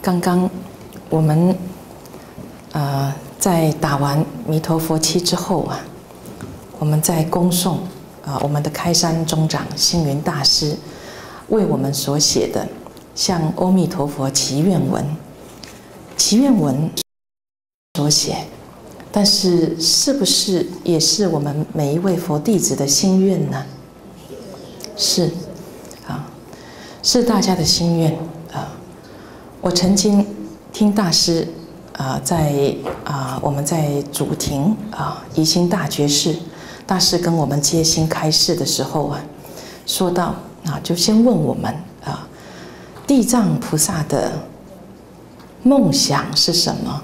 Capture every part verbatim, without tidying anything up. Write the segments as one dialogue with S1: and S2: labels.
S1: 刚刚我们呃在打完弥陀佛七之后啊，我们在恭诵啊我们的开山宗长星云大师为我们所写的《向阿弥陀佛祈愿文》。祈愿文所写，但是是不是也是我们每一位佛弟子的心愿呢？是，啊，是大家的心愿啊。我曾经听大师啊，在啊我们在主庭啊宜兴大觉寺，大师跟我们接心开示的时候啊，说到啊，就先问我们啊，地藏菩萨的梦想是什么？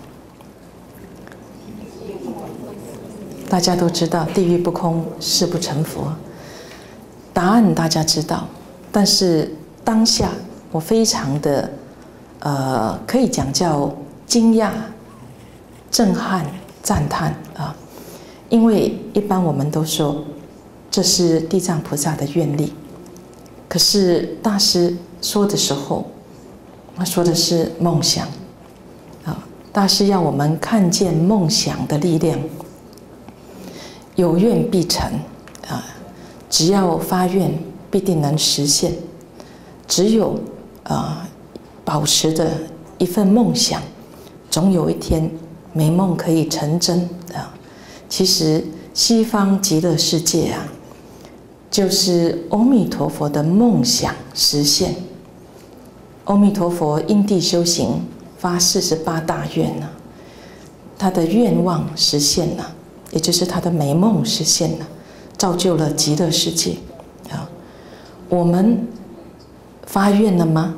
S1: 大家都知道，地狱不空，誓不成佛。答案大家知道，但是当下我非常的，呃，可以讲叫惊讶、震撼、赞叹啊！因为一般我们都说这是地藏菩萨的愿力，可是大师说的时候，他说的是梦想。大师要我们看见梦想的力量，有愿必成啊！只要发愿，必定能实现。只有啊，保持着一份梦想，总有一天美梦可以成真啊！其实西方极乐世界啊，就是阿弥陀佛的梦想实现。阿弥陀佛因地修行，发四十八大愿呢，他的愿望实现了，也就是他的美梦实现了，造就了极乐世界啊。我们发愿了吗？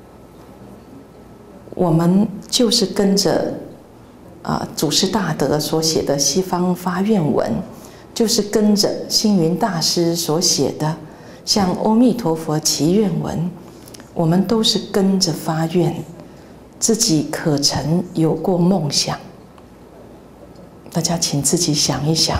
S1: 我们就是跟着啊祖师大德所写的西方发愿文，就是跟着星云大师所写的向阿弥陀佛祈愿文，我们都是跟着发愿。自己可曾有过梦想？大家请自己想一想，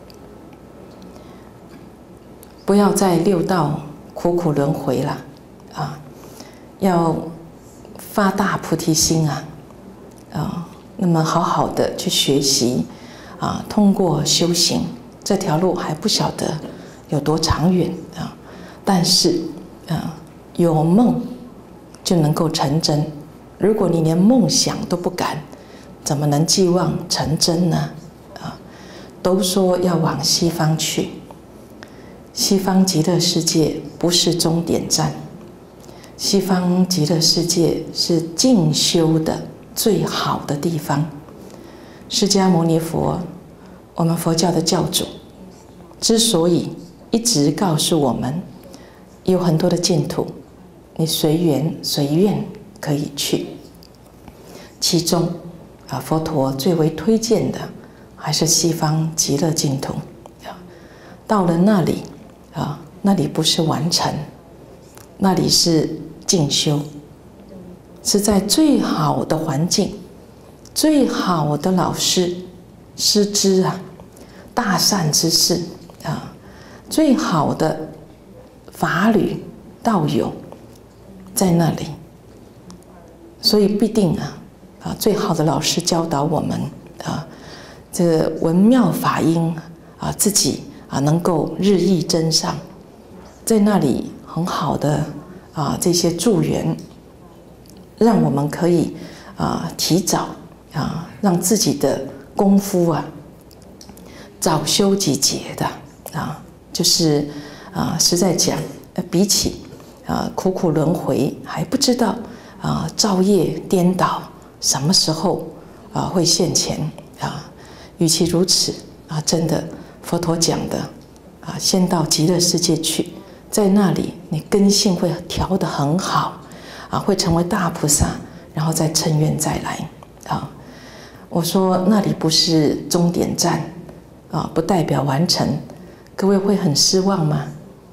S1: 不要在六道苦苦轮回了啊！要发大菩提心啊！啊，那么好好的去学习啊，通过修行这条路还不晓得有多长远啊，但是啊，有梦就能够成真。如果你连梦想都不敢，怎么能寄望成真呢？啊，都说要往西方去，西方极乐世界不是终点站，西方极乐世界是进修的最好的地方。释迦牟尼佛，我们佛教的教主，之所以一直告诉我们，有很多的净土，你随缘随愿可以去，其中啊，佛陀最为推荐的还是西方极乐净土。到了那里啊，那里不是完成，那里是进修，是在最好的环境、最好的老师、师资啊、大善之士啊、最好的法侣道友在那里。所以必定啊，啊最好的老师教导我们啊，这个文妙法音啊，自己啊能够日益增上，在那里很好的啊这些助缘，让我们可以啊提早啊让自己的功夫啊早修即结的啊，就是啊实在讲，比起啊苦苦轮回还不知道。啊，造业颠倒，什么时候啊会现前啊？与其如此啊，真的佛陀讲的啊，先到极乐世界去，在那里你根性会调得很好啊，会成为大菩萨，然后再乘愿再来啊。我说那里不是终点站啊，不代表完成，各位会很失望吗？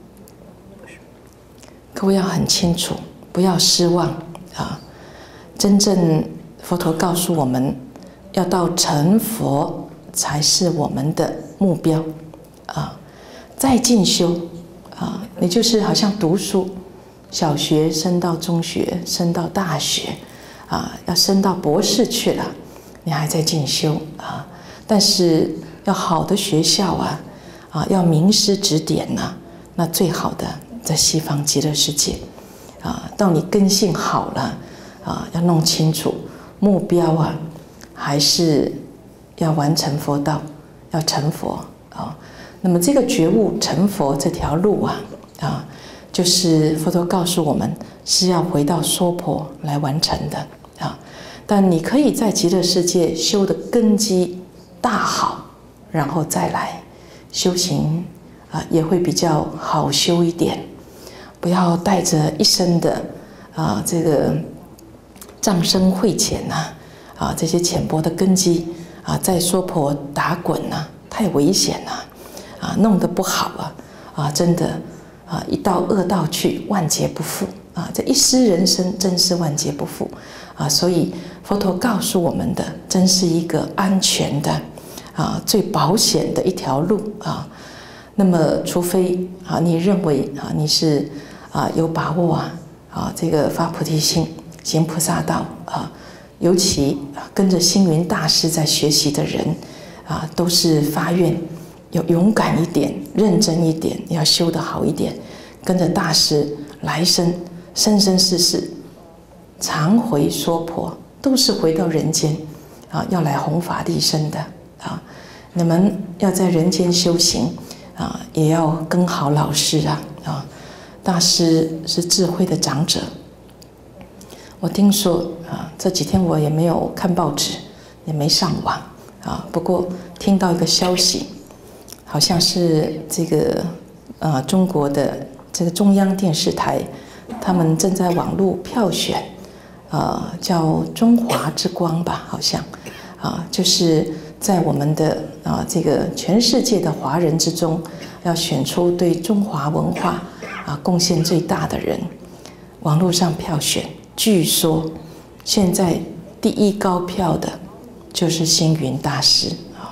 S1: 各位要很清楚，不要失望。啊，真正佛陀告诉我们，要到成佛才是我们的目标啊。再进修啊，你就是好像读书，小学升到中学，升到大学， 啊，要升到博士去了，你还在进修啊。但是要好的学校啊，啊，要名师指点呐、啊，那最好的在西方极乐世界啊。到你根性好了啊，要弄清楚目标啊，还是要完成佛道，要成佛啊。那么这个觉悟成佛这条路啊，啊，就是佛陀告诉我们是要回到娑婆来完成的啊。但你可以在极乐世界修的根基大好，然后再来修行啊，也会比较好修一点。不要带着一身的啊这个障深慧浅呐啊这些浅薄的根基啊，在娑婆打滚呐、啊，太危险了。啊，弄得不好啊，啊，真的啊，一到恶道去，万劫不复啊！这一失人生，真是万劫不复啊！所以佛陀告诉我们的，真是一个安全的啊，最保险的一条路啊。那么，除非啊，你认为啊，你是啊有把握啊啊，这个发菩提心，行菩萨道啊，尤其跟着星云大师在学习的人啊，都是发愿。要勇敢一点，认真一点，要修得好一点，跟着大师来生生生世世常回娑婆，都是回到人间啊，要来弘法利生的啊。你们要在人间修行啊，也要跟好老师啊啊。大师是智慧的长者，我听说啊，这几天我也没有看报纸，也没上网啊，不过听到一个消息。好像是这个呃中国的这个中央电视台，他们正在网络票选，呃叫中华之光吧，好像啊，就是在我们的啊这个全世界的华人之中，要选出对中华文化啊贡献最大的人。网络上票选，据说现在第一高票的就是星云大师。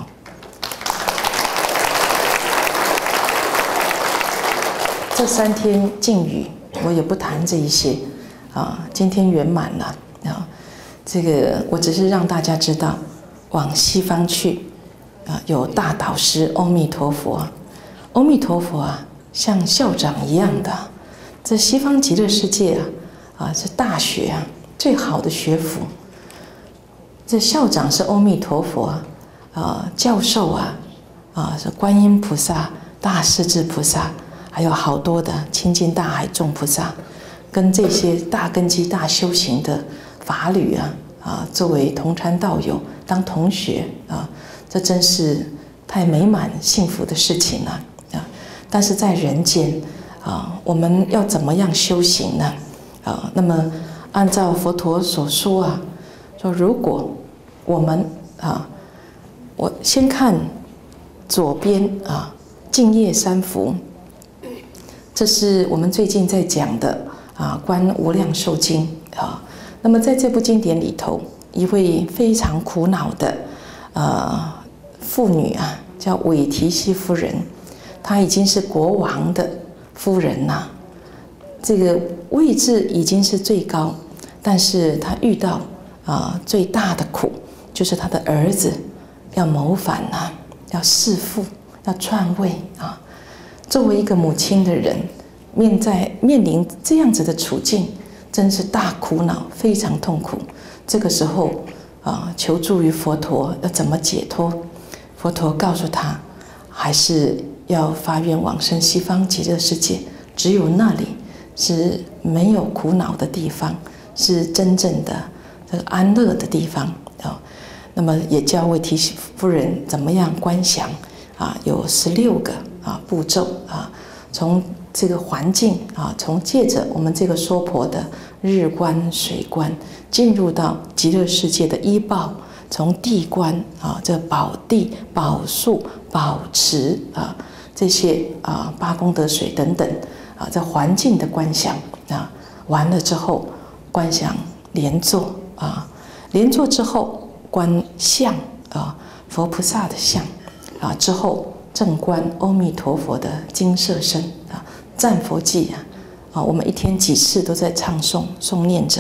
S1: 这三天禁语，我也不谈这一些啊。今天圆满了啊，这个我只是让大家知道，往西方去啊，有大导师阿弥陀佛。阿弥陀佛啊，像校长一样的，这西方极乐世界啊，啊是大学啊，最好的学府。这校长是阿弥陀佛啊，啊教授啊，啊是观音菩萨、大势至菩萨。还有好多的亲近大海众菩萨，跟这些大根基、大修行的法侣啊啊，作为同参道友、当同学啊，这真是太美满幸福的事情了啊！但是在人间啊，我们要怎么样修行呢？啊，那么按照佛陀所说啊，说如果我们啊，我先看左边啊，净业三福。这是我们最近在讲的啊，《观无量寿经》啊。那么在这部经典里头，一位非常苦恼的呃妇女啊，叫韦提希夫人，她已经是国王的夫人呐、啊，这个位置已经是最高，但是她遇到啊最大的苦，就是她的儿子要谋反呐、啊，要弑父，要篡位啊。作为一个母亲的人，面在面临这样子的处境，真是大苦恼，非常痛苦。这个时候啊，求助于佛陀，要怎么解脱？佛陀告诉他，还是要发愿往生西方极乐世界，只有那里是没有苦恼的地方，是真正的这个安乐的地方啊。那么也教韦提希夫人怎么样观想啊，有十六个。啊，步骤啊，从这个环境啊，从借着我们这个娑婆的日观、水观，进入到极乐世界的依报，从地观啊，这宝地、宝树、宝池啊，这些啊八功德水等等啊，这环境的观想啊，完了之后观想莲座啊，莲座之后观相啊，佛菩萨的相啊，之后。正观阿弥陀佛的金色身啊，赞佛偈啊，啊，我们一天几次都在唱诵诵念着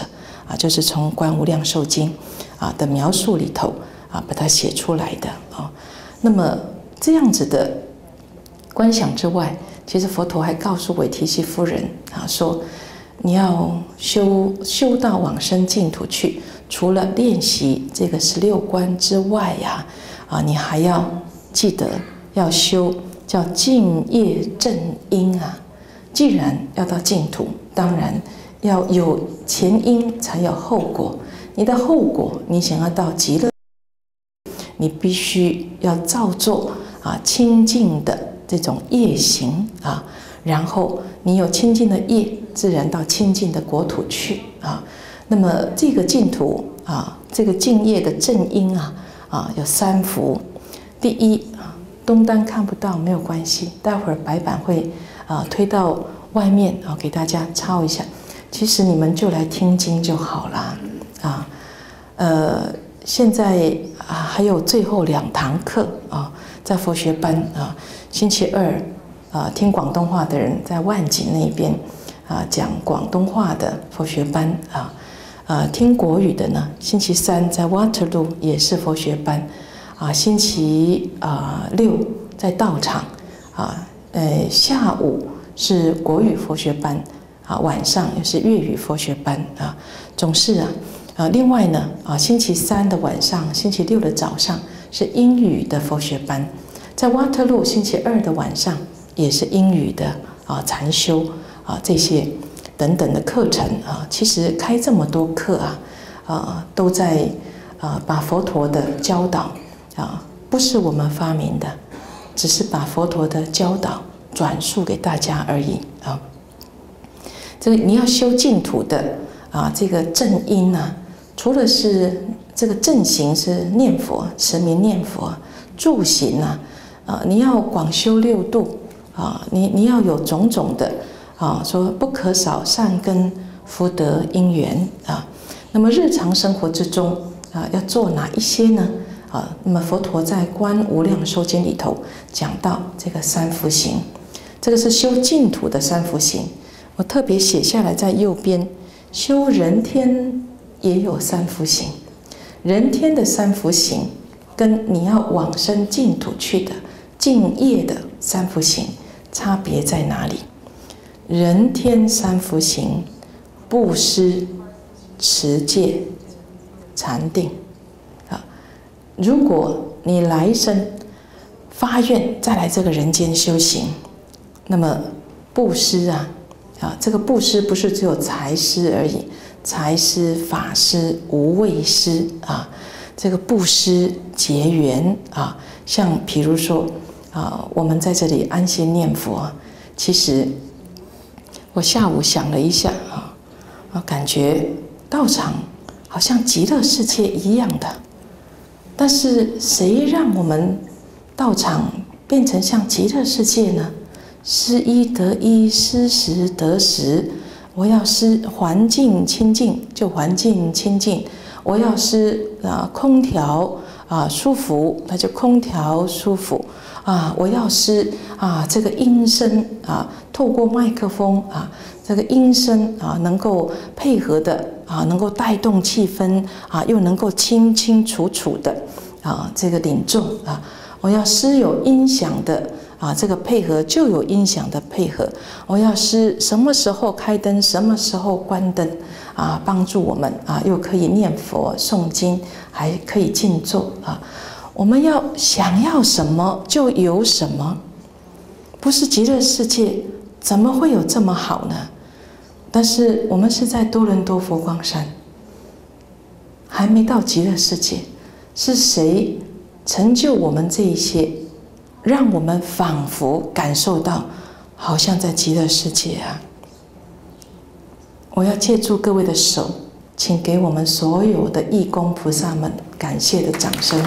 S1: 啊，就是从《观无量寿经》啊的描述里头啊把它写出来的啊。那么这样子的观想之外，其实佛陀还告诉韦提希夫人啊说，你要修修到往生净土去，除了练习这个十六观之外呀，啊，你还要记得要修叫净业正因啊。既然要到净土，当然要有前因才有后果。你的后果，你想要到极乐，你必须要造作啊清净的这种业行啊，然后你有清净的业，自然到清净的国土去啊。那么这个净土啊，这个净业的正因啊啊有三福。第一啊，东单看不到没有关系，待会儿白板会啊推到外面啊给大家抄一下。其实你们就来听经就好啦啊。呃，现在啊还有最后两堂课啊，在佛学班啊，星期二啊听广东话的人在万景那边啊讲广东话的佛学班啊，啊听国语的呢，星期三在 Waterloo 也是佛学班啊，星期啊六在道场啊，呃下午是国语佛学班啊，晚上也是粤语佛学班啊，总是啊。啊，另外呢，啊，星期三的晚上，星期六的早上是英语的佛学班，在 Waterloo 星期二的晚上也是英语的啊禅修啊这些等等的课程啊，其实开这么多课啊，啊都在啊把佛陀的教导啊不是我们发明的，只是把佛陀的教导转述给大家而已啊。这个你要修净土的啊，这个正因呢。除了是这个正行是念佛、持名念佛，助行啊，啊，你要广修六度啊，你你要有种种的啊，说不可少善根福德因缘啊。那么日常生活之中啊，要做哪一些呢？啊，那么佛陀在《观无量寿经》里头讲到这个三福行，这个是修净土的三福行，我特别写下来在右边，修人天。也有三福行，人天的三福行跟你要往生净土去的净业的三福行差别在哪里？人天三福行，布施、持戒、禅定啊。如果你来生发愿再来这个人间修行，那么布施啊啊，这个布施不是只有财施而已。财施、法施、无畏施啊，这个布施结缘啊，像比如说啊，我们在这里安心念佛，其实我下午想了一下啊，啊，感觉道场好像极乐世界一样的，但是谁让我们道场变成像极乐世界呢？施一得一，施十得十。我要施环境清净，就环境清净；我要施啊空调啊舒服，那就空调舒服啊；我要施啊这个音声啊，透过麦克风啊，这个音声啊能够配合的啊，能够带动气氛啊，又能够清清楚楚的啊这个领众啊，我要施有音响的。啊，这个配合就有音响的配合。我要是什么时候开灯，什么时候关灯，啊，帮助我们啊，又可以念佛诵经，还可以静坐啊。我们要想要什么就有什么，不是极乐世界怎么会有这么好呢？但是我们是在多伦多佛光山，还没到极乐世界，是谁成就我们这一些？让我们仿佛感受到，好像在极乐世界啊！我要借助各位的手，请给我们所有的义工菩萨们感谢的掌声。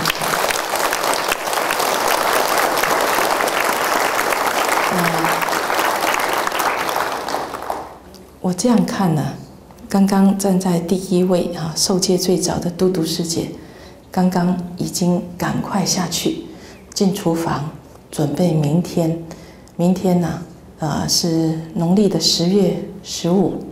S1: 呃、我这样看呢，刚刚站在第一位啊，受戒最早的嘟嘟师姐，刚刚已经赶快下去进厨房。准备明天，明天呢、啊，呃，是农历的十月十五，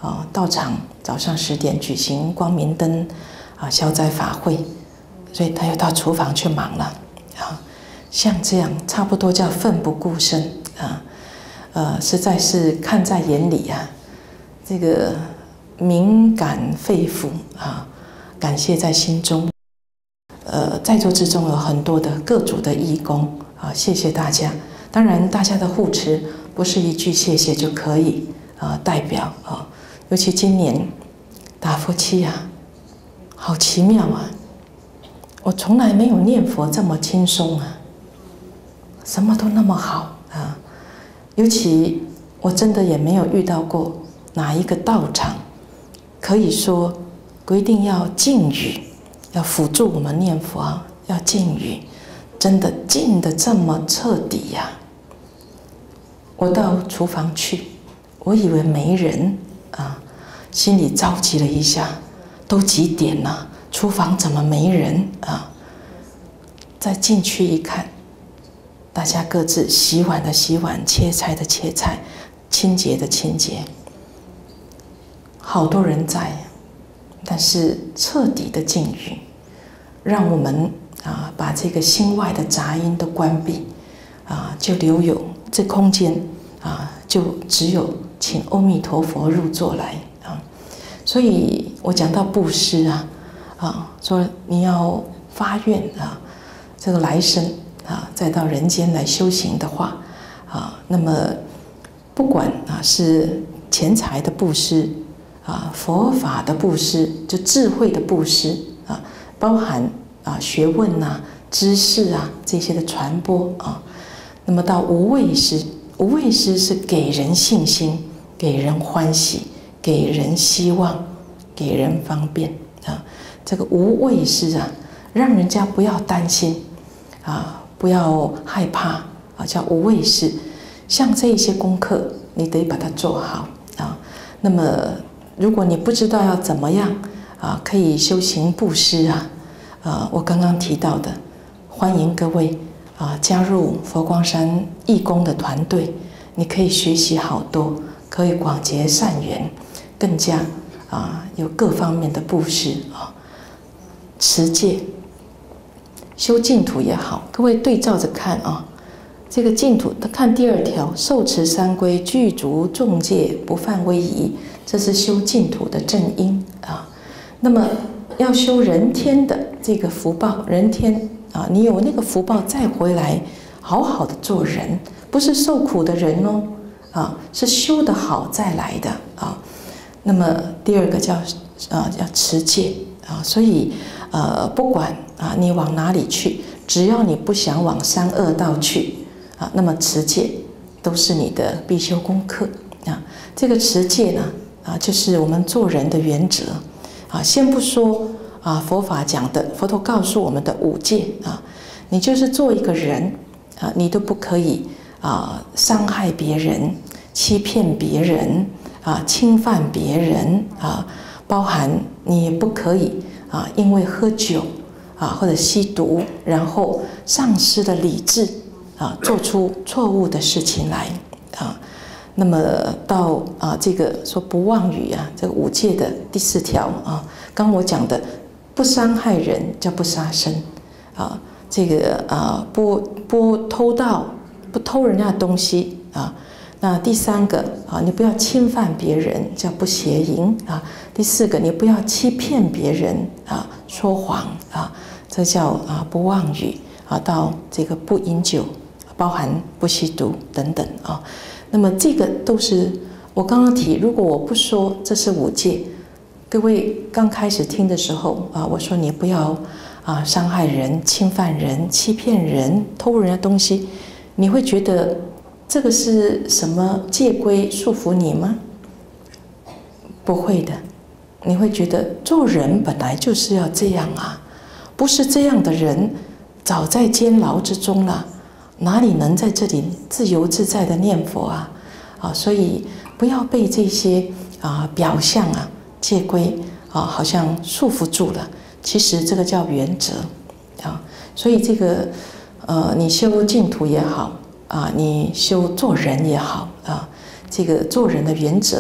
S1: 啊，道场早上十点举行光明灯啊消灾法会，所以他又到厨房去忙了啊。像这样差不多叫奋不顾身啊，呃，实在是看在眼里啊，这个敏感肺腑啊，感谢在心中。呃，在座之中有很多的各组的义工啊，谢谢大家。当然，大家的护持不是一句谢谢就可以啊代表啊。尤其今年打佛七啊，好奇妙啊！我从来没有念佛这么轻松啊，什么都那么好啊。尤其我真的也没有遇到过哪一个道场可以说规定要禁语。要辅助我们念佛，要禁语，真的禁得这么彻底呀、啊！我到厨房去，我以为没人啊，心里着急了一下，都几点了，厨房怎么没人啊？再进去一看，大家各自洗碗的洗碗，切菜的切菜，清洁的清洁，好多人在。但是彻底的禁语，让我们啊把这个心外的杂音都关闭，啊就留有这空间啊，就只有请阿弥陀佛入座来啊。所以我讲到布施啊，啊说你要发愿啊，这个来生啊再到人间来修行的话啊，那么不管啊是钱财的布施。啊，佛法的布施，就智慧的布施啊，包含啊学问呐、啊、知识啊这些的传播啊。那么到无畏施，无畏施是给人信心、给人欢喜、给人希望、给人方便啊。这个无畏施啊，让人家不要担心啊，不要害怕啊，叫无畏施。像这一些功课，你得把它做好啊。那么如果你不知道要怎么样啊，可以修行布施啊，啊，我刚刚提到的，欢迎各位啊加入佛光山义工的团队，你可以学习好多，可以广结善缘，更加啊有各方面的布施啊，持戒、修净土也好，各位对照着看啊。这个净土，看第二条，受持三规，具足众戒，不犯威仪，这是修净土的正因啊。那么要修人天的这个福报，人天啊，你有那个福报再回来，好好的做人，不是受苦的人哦，啊，是修得好再来的啊。那么第二个叫啊，要持戒啊，所以呃，不管啊你往哪里去，只要你不想往三恶道去。啊，那么持戒都是你的必修功课啊。这个持戒呢，啊，就是我们做人的原则啊。先不说啊，佛法讲的，佛陀告诉我们的五戒啊，你就是做一个人啊，你都不可以啊伤害别人、欺骗别人啊、侵犯别人啊，包含你也不可以啊，因为喝酒啊或者吸毒，然后丧失了理智。啊，做出错误的事情来啊，那么到啊这个说不妄语啊，这个五戒的第四条啊，刚我讲的不伤害人叫不杀生啊，这个啊不不偷盗，不偷人家的东西啊，那第三个啊，你不要侵犯别人叫不邪淫啊，第四个你不要欺骗别人啊，说谎啊，这叫啊不妄语啊，到这个不饮酒。包含不吸毒等等啊，那么这个都是我刚刚提。如果我不说这是五戒，各位刚开始听的时候啊，我说你不要啊伤害人、侵犯人、欺骗人、偷人家东西，你会觉得这个是什么戒规束缚你吗？不会的，你会觉得做人本来就是要这样啊，不是这样的人早在监牢之中了。哪里能在这里自由自在的念佛啊？啊，所以不要被这些啊表象啊戒规啊好像束缚住了。其实这个叫原则啊。所以这个呃，你修净土也好啊，你修做人也好啊，这个做人的原则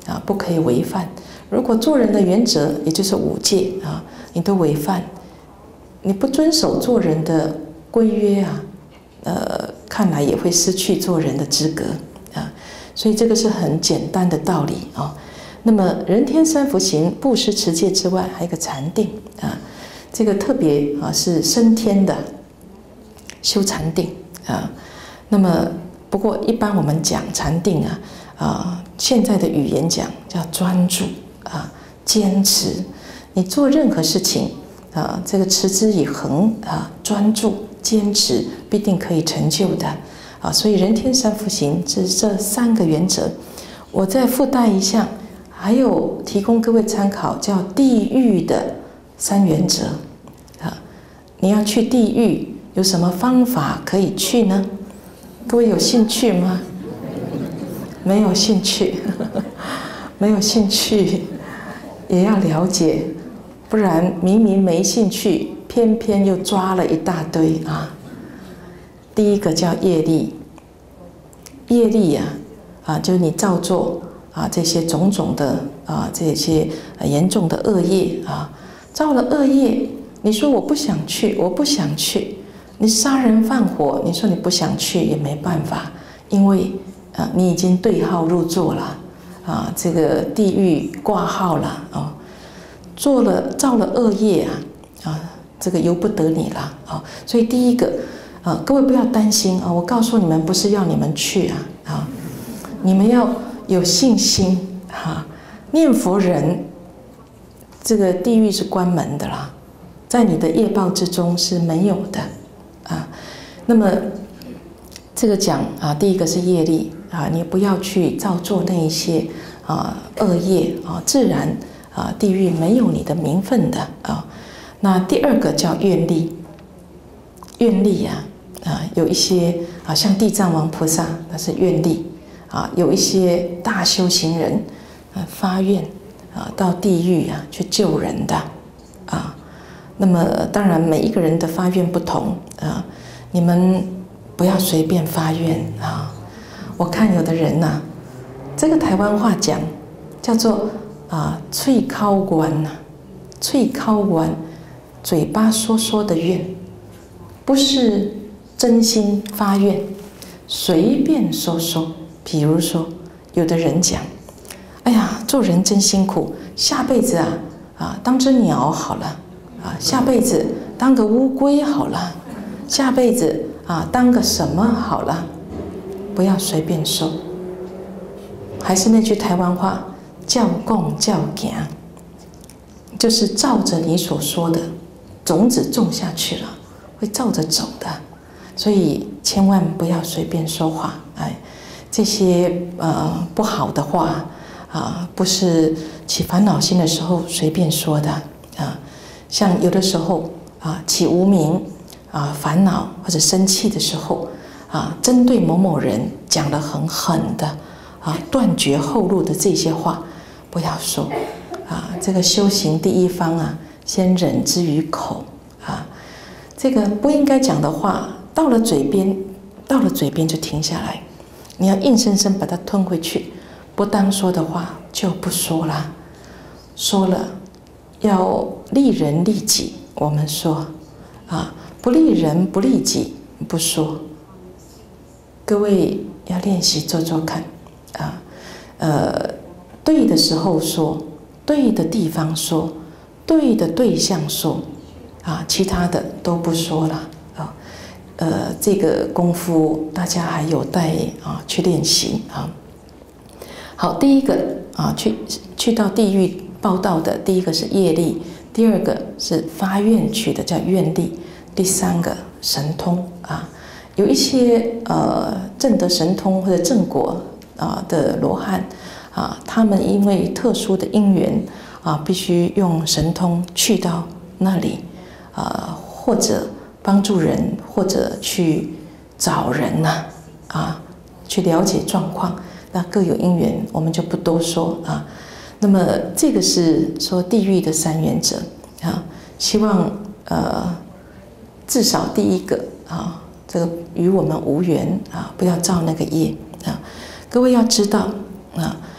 S1: 啊，不可以违犯。如果做人的原则，也就是五戒啊，你都违犯，你不遵守做人的规约啊，呃，看来也会失去做人的资格啊。所以这个是很简单的道理啊。那么人天三福行，布施持戒之外，还有一个禅定啊，这个特别啊是升天的修禅定啊。那么不过一般我们讲禅定啊，啊现在的语言讲叫专注啊，坚持。你做任何事情啊，这个持之以恒啊，专注坚持，必定可以成就的啊。所以人天三福行是这三个原则。我再附带一项。还有提供各位参考，叫地狱的三原则啊。你要去地狱，有什么方法可以去呢？各位有兴趣吗？没有兴趣，没有兴趣也要了解，不然明明没兴趣，偏偏又抓了一大堆啊。第一个叫业力，业力呀，啊，就是你造作。啊，这些种种的啊，这些严重的恶业啊，造了恶业，你说我不想去，我不想去，你杀人放火，你说你不想去也没办法，因为啊，你已经对号入座了啊，这个地狱挂号了啊，做了造了恶业啊啊，这个由不得你了啊，所以第一个啊，各位不要担心啊，我告诉你们，不是要你们去啊啊，你们要。有信心哈，念佛人，这个地狱是关门的啦，在你的业报之中是没有的啊。那么这个讲啊，第一个是业力啊，你不要去造作那一些啊恶业啊，自然啊地狱没有你的名分的啊。那第二个叫愿力，愿力呀啊，有一些啊像地藏王菩萨，那是愿力。啊，有一些大修行人，啊，发愿啊，到地狱啊去救人的，啊，那么当然每一个人的发愿不同啊，你们不要随便发愿啊。我看有的人呐、啊，这个台湾话讲叫做啊“脆靠关”呐，“脆靠关”，嘴巴说说的愿，不是真心发愿，随便说说。比如说，有的人讲：“哎呀，做人真辛苦，下辈子啊啊当只鸟好了，啊下辈子当个乌龟好了，下辈子啊当个什么好了。”不要随便说。还是那句台湾话：“叫供叫行”，就是照着你所说的种子种下去了，会照着走的。所以千万不要随便说话，哎。这些呃不好的话啊，不是起烦恼心的时候随便说的啊。像有的时候啊，起无明啊、烦恼或者生气的时候啊，针对某某人讲得很狠的啊，断绝后路的这些话，不要说啊。这个修行第一方啊，先忍之于口啊。这个不应该讲的话，到了嘴边，到了嘴边就停下来。你要硬生生把它吞回去，不当说的话就不说了，说了要利人利己，我们说啊，不利人不利己不说。各位要练习做做看啊，呃，对的时候说，对的地方说，对的对象说啊，其他的都不说了啊。呃，这个功夫大家还有待啊去练习啊。好，第一个啊，去去到地狱报道的，第一个是业力，第二个是发愿去的，叫愿力，第三个神通啊。有一些呃证得神通或者正果啊的罗汉啊，他们因为特殊的因缘啊，必须用神通去到那里啊，或者帮助人，或者去找人呐 啊, 啊，去了解状况，那各有因缘，我们就不多说啊。那么这个是说地狱的三原则啊，希望呃至少第一个啊，这个与我们无缘啊，不要造那个业啊。各位要知道啊，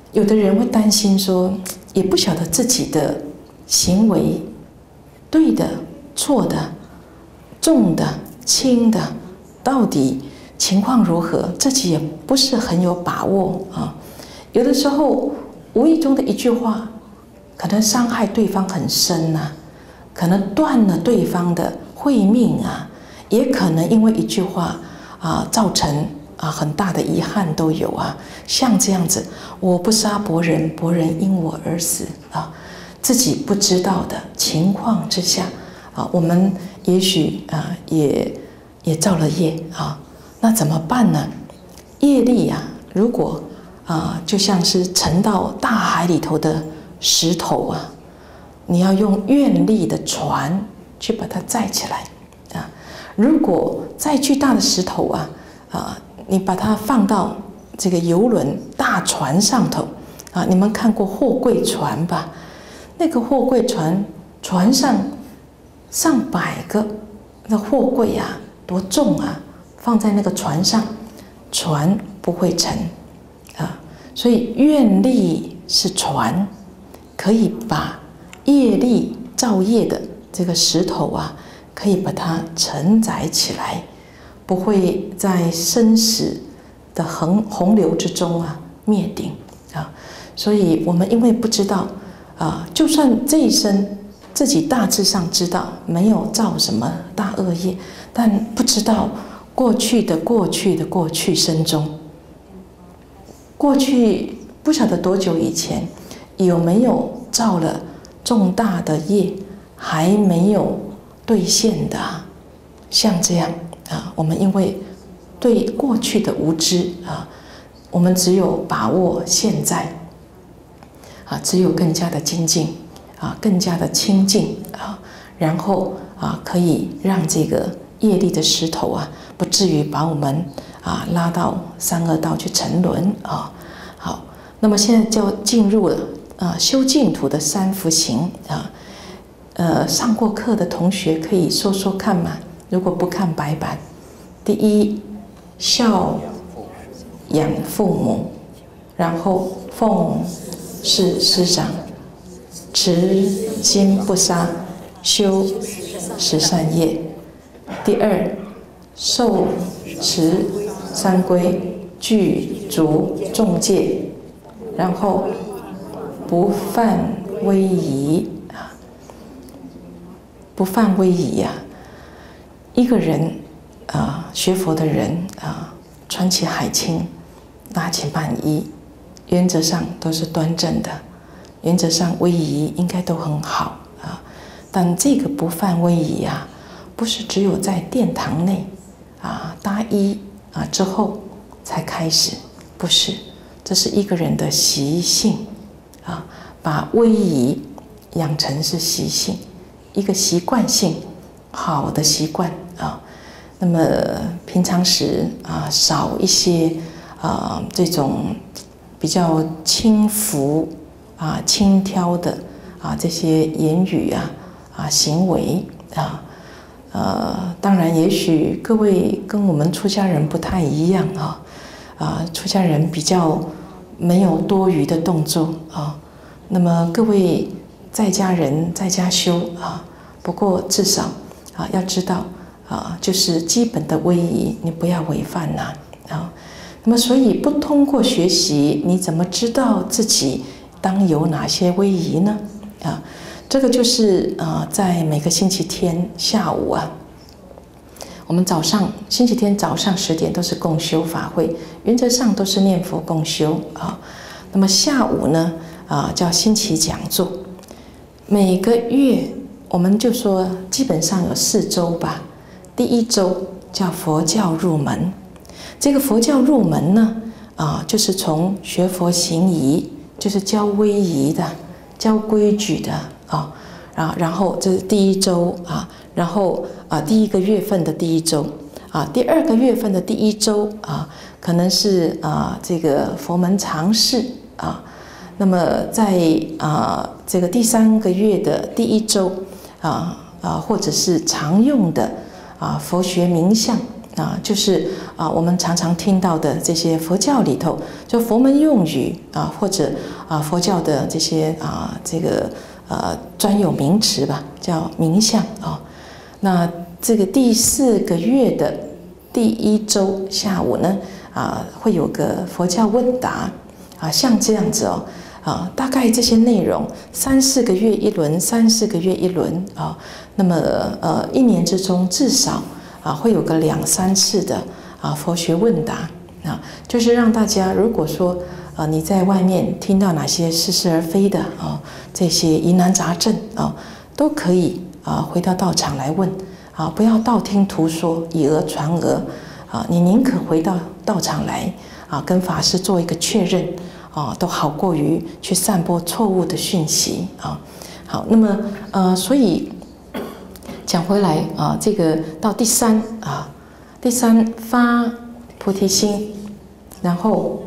S1: 有的人会担心说，也不晓得自己的行为对的、错的、重的、轻的，到底情况如何，自己也不是很有把握啊。有的时候，无意中的一句话，可能伤害对方很深呐、啊，可能断了对方的慧命啊，也可能因为一句话啊，造成啊很大的遗憾都有啊。像这样子，我不杀伯仁，伯仁因我而死啊，自己不知道的情况之下啊，我们也许啊也也造了业啊，那怎么办呢？业力啊，如果啊就像是沉到大海里头的石头啊，你要用愿力的船去把它载起来啊。如果再巨大的石头啊啊，你把它放到这个游轮大船上头啊，你们看过货柜船吧？那个货柜船船上上百个那货柜啊，多重啊！放在那个船上，船不会沉啊。所以愿力是船，可以把业力造业的这个石头啊，可以把它承载起来，不会在生死的洪洪流之中啊灭顶啊。所以我们因为不知道啊，就算这一生自己大致上知道没有造什么大恶业，但不知道过去的过去的过去生中，过去不晓得多久以前有没有造了重大的业还没有兑现的啊。像这样啊，我们因为对过去的无知啊，我们只有把握现在啊，只有更加的精进啊，更加的清净啊，然后啊，可以让这个业力的石头啊，不至于把我们啊拉到三恶道去沉沦啊。好，那么现在就进入了啊修净土的三福行啊。呃，上过课的同学可以说说看嘛，如果不看白板。第一，孝养父母，然后奉事师长，持心不杀，修十善业。第二，受持三规，具足众戒，然后不犯威仪啊，不犯威仪呀、啊。一个人啊，学佛的人啊，穿起海青，拿起曼衣，原则上都是端正的，原则上威仪应该都很好啊。但这个不犯威仪啊，不是只有在殿堂内啊搭衣啊之后才开始，不是，这是一个人的习性啊，把威仪养成是习性，一个习惯性好的习惯啊。那么平常时啊，少一些啊这种比较轻浮啊、轻佻的啊这些言语啊啊行为啊，呃，当然，也许各位跟我们出家人不太一样啊，啊，出家人比较没有多余的动作啊。那么各位在家人在家修啊，不过至少啊要知道啊，就是基本的威仪，你不要违犯呐啊。那么所以不通过学习，你怎么知道自己当有哪些威仪呢？啊，这个就是啊，在每个星期天下午啊，我们早上星期天早上十点都是共修法会，原则上都是念佛共修啊。那么下午呢啊叫星期讲座，每个月我们就说基本上有四周吧。第一周叫佛教入门，这个佛教入门呢啊，就是从学佛行仪，就是教威仪的、教规矩的啊。啊，然后这是第一周啊，然后啊，第一个月份的第一周啊，第二个月份的第一周啊，可能是啊这个佛门常识啊，那么在啊这个第三个月的第一周啊啊，或者是常用的啊佛学名相啊，就是啊我们常常听到的这些佛教里头，就佛门用语啊，或者啊佛教的这些啊这个呃专有名词吧，叫冥想啊。那这个第四个月的第一周下午呢，啊会有个佛教问答啊，像这样子哦。啊，大概这些内容三四个月一轮，三四个月一轮啊。那么呃，一年之中至少啊会有个两三次的啊佛学问答啊，就是让大家如果说啊你在外面听到哪些似是而非的啊这些疑难杂症啊，都可以啊回到道场来问啊，不要道听途说，以讹传讹啊，你宁可回到道场来啊，跟法师做一个确认。啊，都好过于去散播错误的讯息啊。好，那么呃，所以讲回来啊，这个到第三啊，第三发菩提心，然后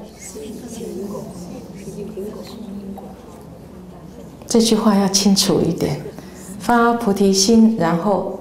S1: 这句话要清楚一点，发菩提心，然后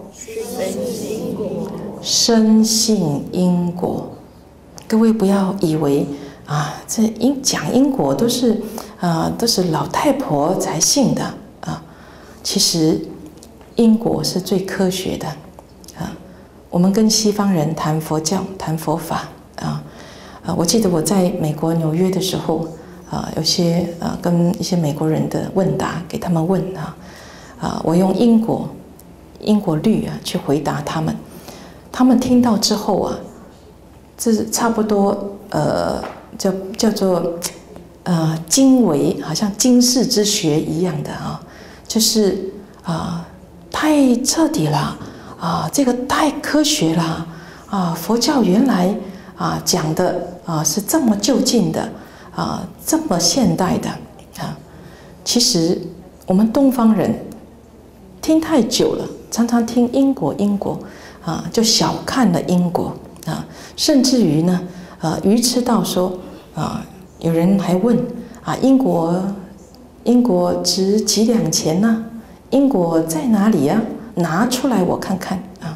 S1: 深信因果。各位不要以为。啊，这因讲因果都是，啊，都是老太婆才信的啊。其实因果是最科学的啊。我们跟西方人谈佛教、谈佛法啊，啊，我记得我在美国纽约的时候啊，有些啊跟一些美国人的问答，给他们问啊，啊，我用因果因果律啊去回答他们，他们听到之后啊，这是差不多呃。叫叫做，呃，经纬，好像经世之学一样的啊，就是啊，太彻底了啊，这个太科学了啊，佛教原来啊讲的啊是这么就近的啊，这么现代的啊，其实我们东方人听太久了，常常听因果因果啊，就小看了因果啊，甚至于呢。呃，愚痴到说啊，有人还问啊，英国英国值几两钱呢、啊？英国在哪里呀、啊？拿出来我看看啊。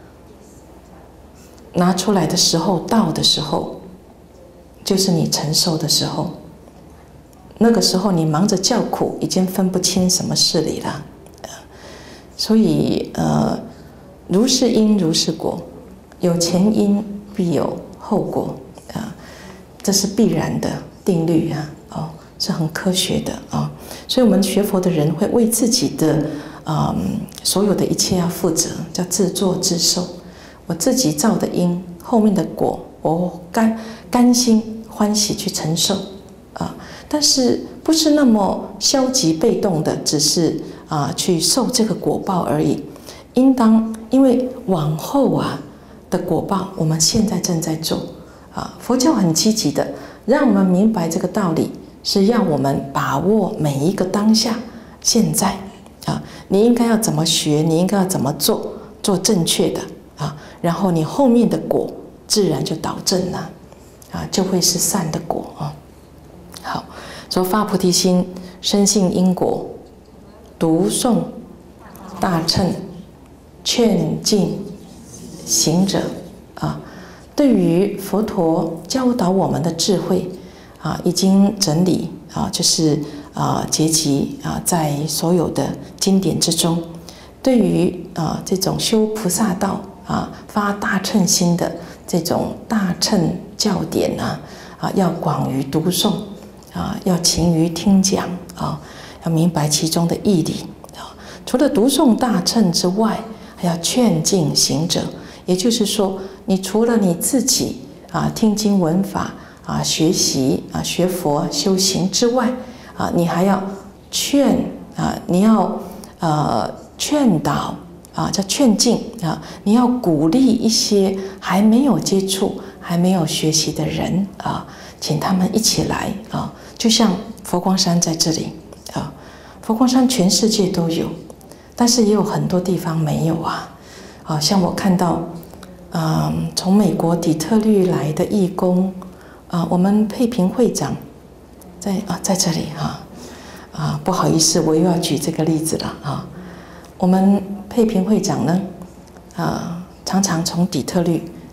S1: 拿出来的时候，到的时候，就是你承受的时候。那个时候你忙着叫苦，已经分不清什么事理了。所以呃，如是因如是果，有前因必有后果。啊，这是必然的定律啊，哦，是很科学的啊，所以我们学佛的人会为自己的嗯所有的一切要负责，叫自作自受。我自己造的因，后面的果，我甘甘心欢喜去承受啊，但是不是那么消极被动的，只是啊去受这个果报而已。应当因为往后啊的果报，我们现在正在做。啊，佛教很积极的，让我们明白这个道理，是让我们把握每一个当下、现在啊，你应该要怎么学，你应该要怎么做，做正确的啊，然后你后面的果自然就导正了，啊，就会是善的果啊。好，说发菩提心，深信因果，读诵大乘，劝进行者啊。对于佛陀教导我们的智慧啊，已经整理啊，就是啊结集啊，在所有的经典之中。对于啊这种修菩萨道啊、发大乘心的这种大乘教典啊，啊要广于读诵啊，要勤于听讲啊，要明白其中的义理啊。除了读诵大乘之外，还要劝进行者。也就是说，你除了你自己啊听经闻法啊学习啊学佛修行之外啊，你还要劝啊，你要呃劝导啊，叫劝进啊，你要鼓励一些还没有接触、还没有学习的人啊，请他们一起来啊。就像佛光山在这里啊，佛光山全世界都有，但是也有很多地方没有啊。啊，像我看到，嗯，从美国底特律来的义工，啊，我们佩平会长在啊，在这里哈，啊，不好意思，我又要举这个例子了啊。我们佩平会长呢，啊，常常从底特律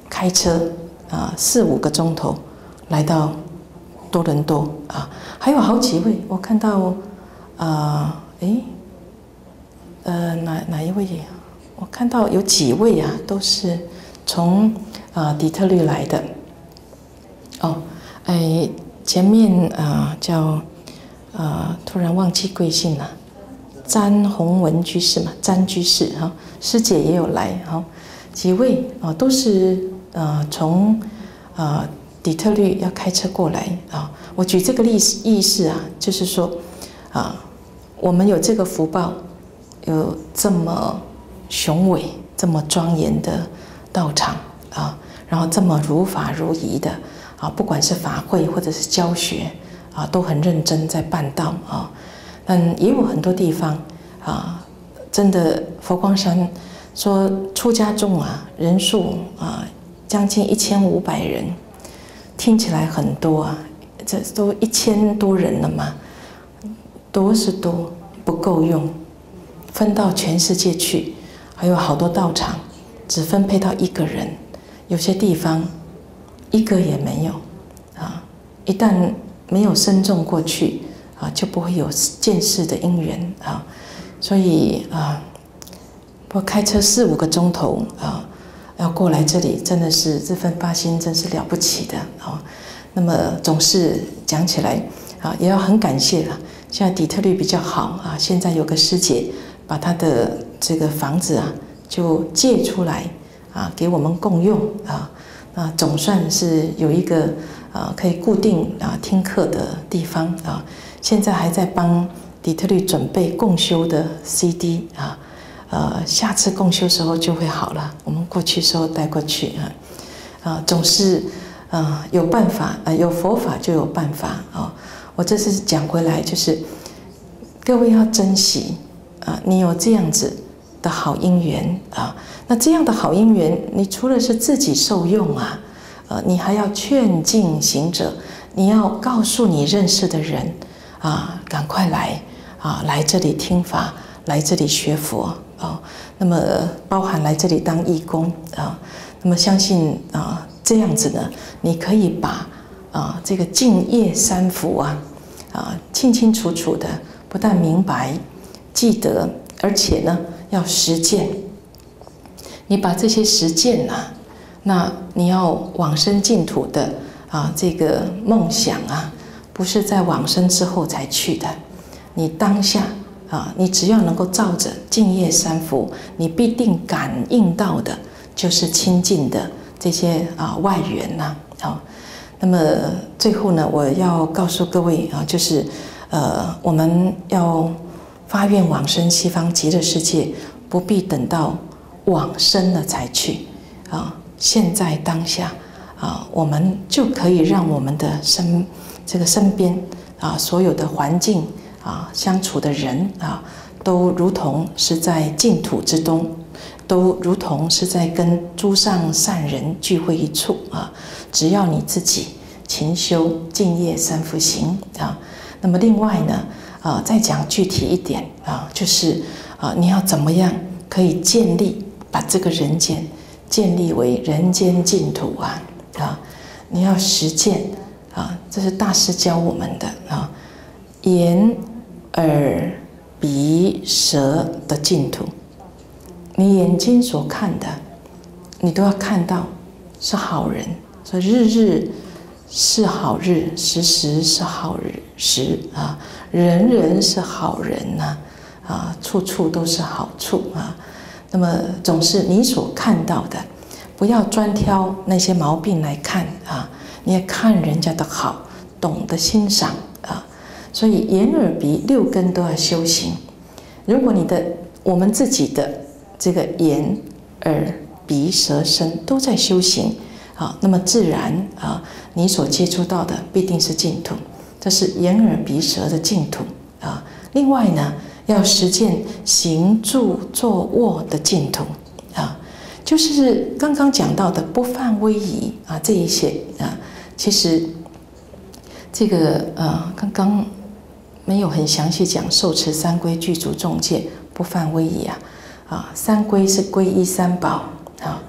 S1: 开车啊四五个钟头来到多伦多啊，还有好几位，我看到啊，诶，呃，哪哪一位呀？我看到有几位啊，都是从啊底特律来的。哦，哎，前面啊叫啊，突然忘记贵姓了，詹宏文居士嘛，詹居士哈，师姐也有来哈，几位啊都是呃从啊底特律要开车过来啊。我举这个例意思啊，就是说啊，我们有这个福报，有这么雄伟、这么庄严的道场啊，然后这么如法如仪的啊，不管是法会或者是教学啊，都很认真在办道啊。嗯，也有很多地方啊，真的佛光山说出家众啊，人数啊将近一千五百人，听起来很多啊，这都一千多人了嘛，多是多，不够用，分到全世界去。还有好多道场只分配到一个人，有些地方一个也没有啊。一旦没有深重过去啊，就不会有见识的因缘啊。所以啊，我开车四五个钟头啊，要过来这里，真的是这份发心真是了不起的啊。那么总是讲起来啊，也要很感谢了。现在底特律比较好啊，现在有个师姐把她的这个房子啊，就借出来啊，给我们共用啊，啊，总算是有一个啊可以固定啊听课的地方啊。现在还在帮底特律准备共修的 C D 啊，呃，下次共修时候就会好了。我们过去时候带过去啊，啊，总是啊有办法啊，有佛法就有办法啊。我这次讲回来就是，各位要珍惜。啊，你有这样子的好因缘啊，那这样的好因缘，你除了是自己受用啊，呃，你还要劝进行者，你要告诉你认识的人啊，赶快来啊，来这里听法，来这里学佛啊。那么包含来这里当义工啊，那么相信啊，这样子呢，你可以把啊这个净业三福啊啊清清楚楚的，不但明白。记得，而且呢，要实践。你把这些实践啊，那你要往生净土的啊，这个梦想啊，不是在往生之后才去的。你当下啊，你只要能够照着净业三福，你必定感应到的，就是亲近的这些啊外缘呐。好，那么最后呢，我要告诉各位啊，就是呃，我们要。发愿往生西方极乐世界，不必等到往生了才去啊！现在当下啊，我们就可以让我们的身这个身边啊，所有的环境啊，相处的人啊，都如同是在净土之中，都如同是在跟诸上善人聚会一处啊！只要你自己勤修净业三福行啊，那么另外呢？啊，再讲具体一点啊，就是啊，你要怎么样可以建立，把这个人间建立为人间净土啊啊！你要实践啊，这是大师教我们的啊，眼、耳、鼻、舌的净土。你眼睛所看的，你都要看到是好人，所以日日是好日，时时是好日时啊。人人是好人呐，啊，处处都是好处啊。那么总是你所看到的，不要专挑那些毛病来看啊，你也看人家的好，懂得欣赏啊。所以眼耳鼻六根都要修行。如果你的我们自己的这个眼、耳、鼻、舌、身都在修行啊，那么自然啊，你所接触到的必定是净土。这是眼耳鼻舌的净土啊。另外呢，要实践行住坐卧的净土啊，就是刚刚讲到的不犯威仪啊，这一些啊，其实这个呃，刚刚没有很详细讲受持三规具足众戒不犯威仪啊啊，三规是皈依三宝啊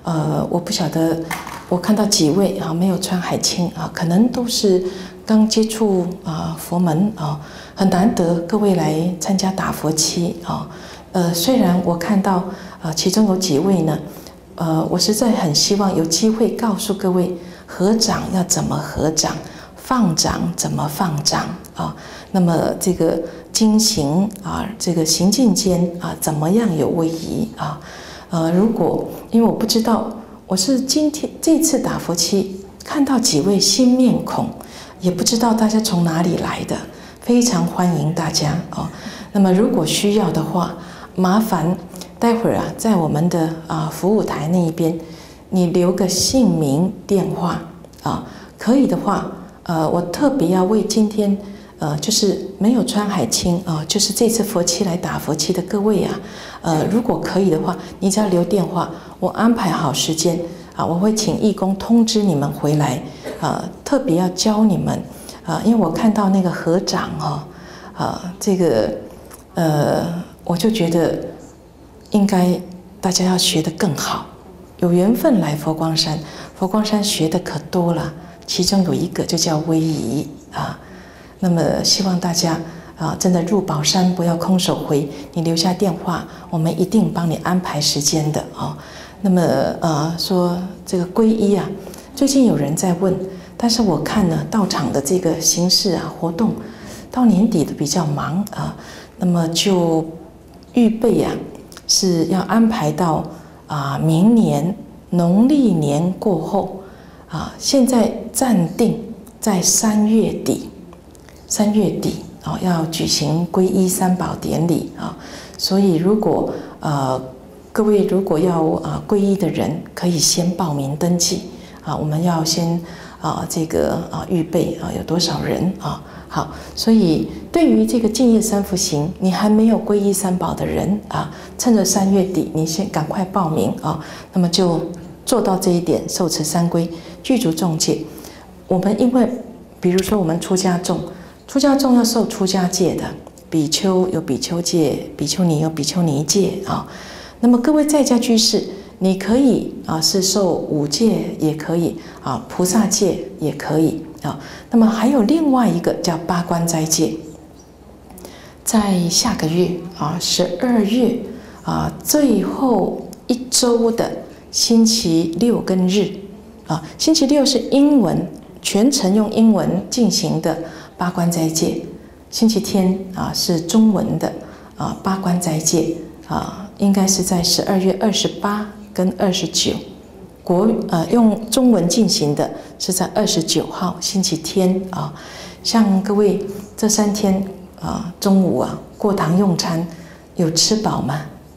S1: 呃，我不晓得，我看到几位啊没有穿海青啊，可能都是刚接触啊佛门啊，很难得各位来参加打佛七啊。呃，虽然我看到啊，其中有几位呢，呃，我实在很希望有机会告诉各位，合掌要怎么合掌，放掌怎么放掌啊。那么这个经行啊，这个行进间啊，怎么样有位移啊？呃，如果因为我不知道，我是今天这次打佛七看到几位新面孔，也不知道大家从哪里来的，非常欢迎大家哦。那么如果需要的话，麻烦待会儿啊，在我们的啊服务台那一边，你留个姓名、电话啊，可以的话，呃，我特别要为今天呃，就是没有穿海青啊，就是这次佛七来打佛七的各位啊，呃，如果可以的话，你只要留电话，我安排好时间啊，我会请义工通知你们回来啊，特别要教你们啊，因为我看到那个合掌哈啊，这个呃。我就觉得应该大家要学得更好，有缘分来佛光山，佛光山学的可多了，其中有一个就叫威仪啊。那么希望大家啊，真的入宝山不要空手回，你留下电话，我们一定帮你安排时间的啊。那么呃，说这个皈依啊，最近有人在问，但是我看呢，道场的这个形式啊，活动到年底的比较忙啊，那么就。预备呀、啊，是要安排到啊明年农历年过后啊，现在暂定在三月底，三月底啊要举行皈依三宝典礼啊，所以如果呃各位如果要啊皈依的人，可以先报名登记啊，我们要先啊这个啊预备啊有多少人啊。好，所以对于这个净业三福行，你还没有皈依三宝的人啊，趁着三月底，你先赶快报名啊。那么就做到这一点，受持三皈，具足众戒。我们因为，比如说我们出家众，出家众要受出家戒的，比丘有比丘戒，比丘尼有比丘尼戒啊。那么各位在家居士，你可以啊是受五戒也可以啊，菩萨戒也可以。啊，那么还有另外一个叫八关斋戒，在下个月啊，十二月啊最后一周的星期六跟日啊，星期六是英文，全程用英文进行的八关斋戒，星期天啊是中文的啊八关斋戒啊，应该是在十二月二十八跟二十九。国呃用中文进行的是在二十九号星期天啊，像各位这三天啊中午啊过堂用餐有吃饱吗？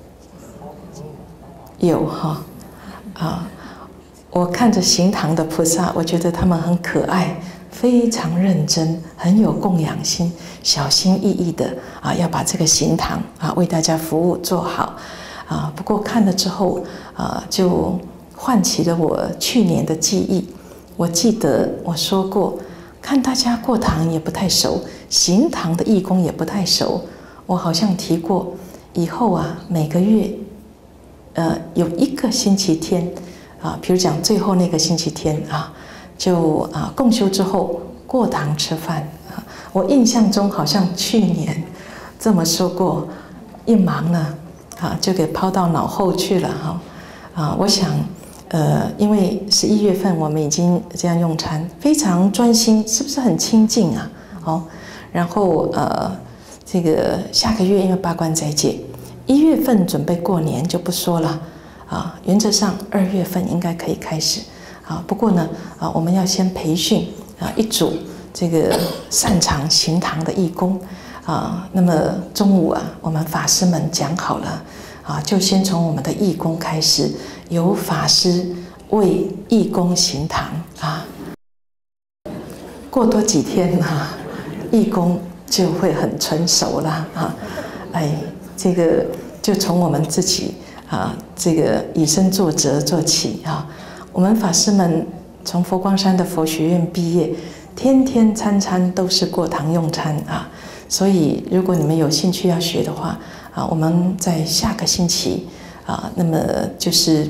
S1: 有哈啊，我看着行堂的菩萨，我觉得他们很可爱，非常认真，很有供养心，小心翼翼的啊要把这个行堂啊为大家服务做好啊。不过看了之后啊就。唤起了我去年的记忆。我记得我说过，看大家过堂也不太熟，行堂的义工也不太熟。我好像提过，以后啊，每个月，呃，有一个星期天，啊，比如讲最后那个星期天啊，就啊共修之后过堂吃饭啊。我印象中好像去年这么说过，一忙呢，啊，就给抛到脑后去了哈。啊，我想。呃，因为十一月份我们已经这样用餐，非常专心，是不是很清静啊？哦，然后呃，这个下个月因为八关斋戒，一月份准备过年就不说了啊。原则上二月份应该可以开始啊。不过呢，啊，我们要先培训啊一组这个擅长行堂的义工啊。那么中午啊，我们法师们讲好了啊，就先从我们的义工开始。由法师为义工行堂啊，过多几天啊，义工就会很成熟了啊。哎，这个就从我们自己啊，这个以身作则做起啊。我们法师们从佛光山的佛学院毕业，天天餐餐都是过堂用餐啊。所以，如果你们有兴趣要学的话啊，我们在下个星期。啊，那么就是，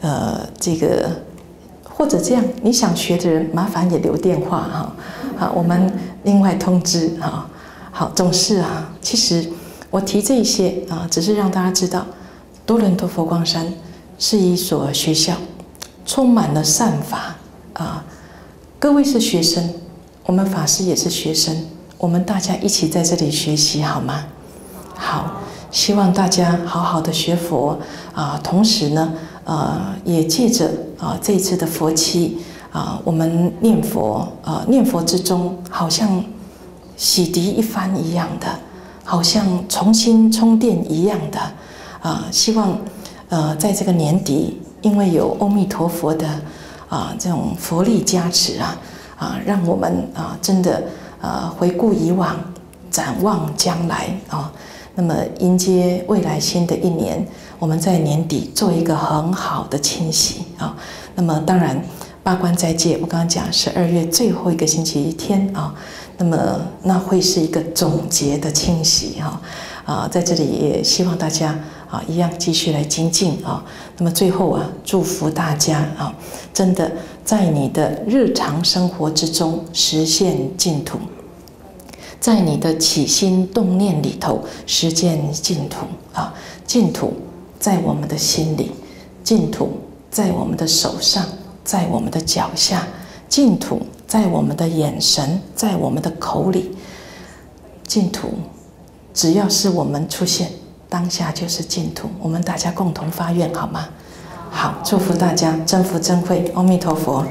S1: 呃，这个或者这样，你想学的人，麻烦也留电话哈，好，我们另外通知哈。好，总是啊，其实我提这一些啊，只是让大家知道，多伦多佛光山是一所学校，充满了善法啊。各位是学生，我们法师也是学生，我们大家一起在这里学习，好吗？好，希望大家好好的学佛啊，同时呢，呃，也借着啊这一次的佛期啊，我们念佛啊，念佛之中好像洗涤一番一样的，好像重新充电一样的啊！希望呃，在这个年底，因为有阿弥陀佛的啊这种佛力加持啊啊，让我们啊真的呃回顾以往，展望将来啊，那么迎接未来新的一年，我们在年底做一个很好的清洗啊。那么当然，八关斋戒，我刚刚讲十二月最后一个星期天啊。那么，那会是一个总结的清洗哈，啊，在这里也希望大家啊，一样继续来精进啊。那么最后啊，祝福大家啊，真的在你的日常生活之中实现净土，在你的起心动念里头实现净土啊。净土在我们的心里，净土在我们的手上，在我们的脚下，净土在我们的眼神，在我们的口里，净土只要是我们出现，当下就是净土。我们大家共同发愿，好吗？好，祝福大家真福真慧，阿弥陀佛。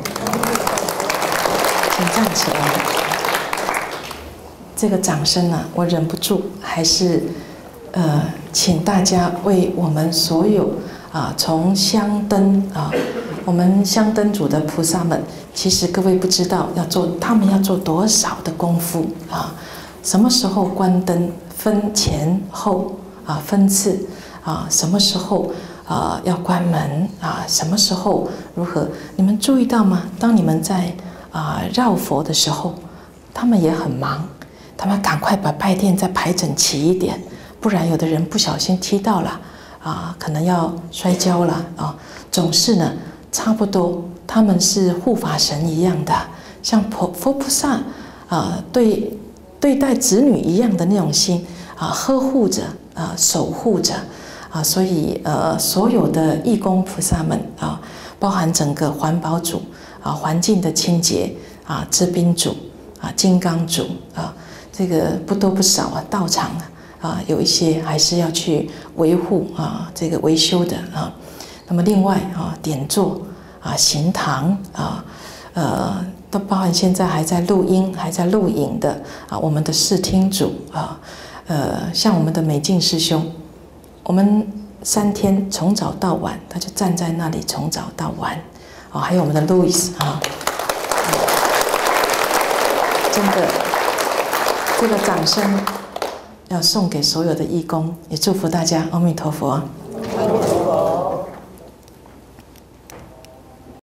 S1: 请站起来。这个掌声啊，我忍不住，还是呃，请大家为我们所有啊，从香灯啊。我们香灯组的菩萨们，其实各位不知道要做，他们要做多少的功夫啊？什么时候关灯？分前后啊，分次啊？什么时候啊要关门啊？什么时候如何？你们注意到吗？当你们在啊绕佛的时候，他们也很忙，他们赶快把拜垫再排整齐一点，不然有的人不小心踢到了啊，可能要摔跤了啊。总是呢。差不多，他们是护法神一样的，像佛佛菩萨啊，对对待子女一样的那种心啊，呵护着啊，守护着啊，所以呃，所有的义工菩萨们啊，包含整个环保组啊，环境的清洁啊，知宾组啊，金刚组啊，这个不多不少啊，道场啊，有一些还是要去维护啊，这个维修的啊。那么另外啊，点座啊，行堂啊，呃，都包含现在还在录音、还在录影的啊，我们的视听组啊，呃，像我们的美静师兄，我们三天从早到晚，他就站在那里从早到晚啊，还有我们的 Louis 啊，真的，这个掌声要送给所有的义工，也祝福大家，阿弥陀佛。